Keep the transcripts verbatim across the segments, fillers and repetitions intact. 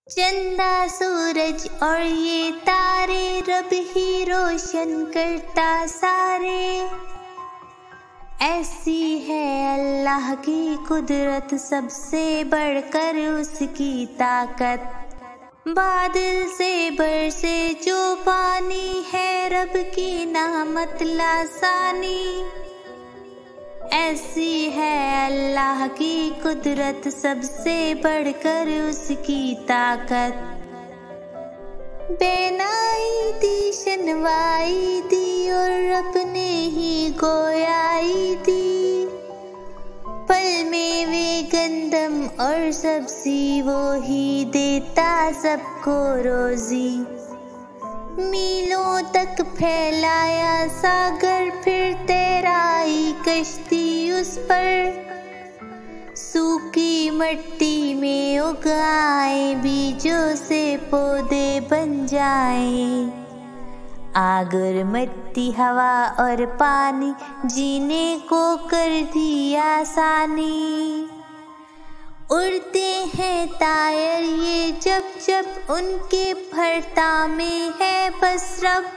चंदा सूरज और ये तारे रब ही रोशन करता सारे। ऐसी है अल्लाह की कुदरत, सबसे बढ़कर उसकी ताकत। बादल से बरसे जो पानी है रब की नामत लासानी। ऐसी है अल्लाह की कुदरत, सबसे बढ़कर उसकी ताकत। बेनाई दी शनवाई दी और अपने ही गोयाई दी। फल में वे गंदम और सब्जी वो ही देता सबको रोजी। मीलों तक फैलाया सागर, फिर तैराई कश्ती उस पर। सूखी मिट्टी में उगाए बीजों से पौधे बन जाए। आग और मिट्टी, हवा और पानी जीने को कर दी आसानी। उड़ते हैं तायर ये जब जब उनके फरता में है बस रब।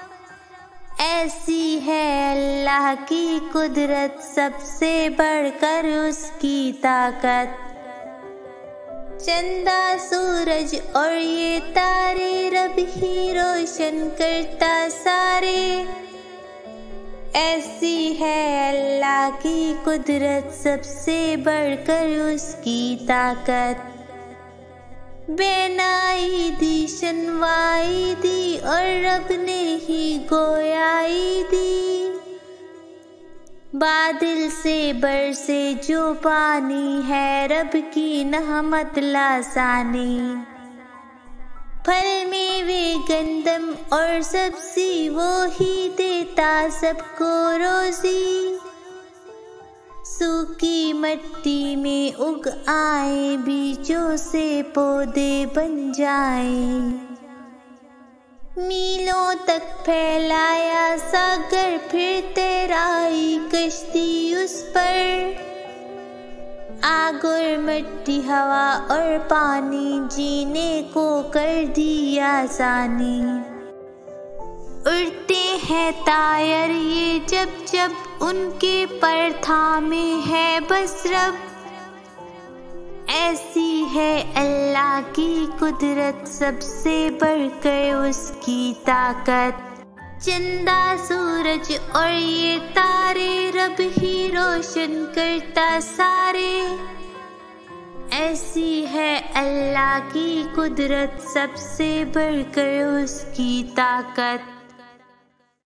ऐसी है अल्लाह की कुदरत, सबसे बढ़कर उसकी ताकत। चंदा सूरज और ये तारे रब ही रोशन करता सारे। ऐसी है अल्लाह की कुदरत, सबसे बढ़कर उसकी ताकत। बेनाई दी शनवाई दी और रब ने ही गोयाई दी। बादल से बरसे जो पानी है रब की नहमत लासानी। फल में वे गंदम और सब्जी वो ही देता सबको रोजी। सूखी मिट्टी में उग आए बीजों से पौधे बन जाए। मीलों तक फैलाया सागर, फिर तैराई कश्ती उस पर। आग और मिट्टी, हवा और पानी जीने को कर दी आसानी। उड़ते हैं तायर ये जब जब उनके परथा में है बस रब। ऐसी है अल्लाह की कुदरत, सबसे बढ़कर उसकी ताकत। चंदा सूरज और ये तारे रब ही रोशन करता सारे। ऐसी है अल्लाह की कुदरत, सबसे बढ़कर उसकी ताकत।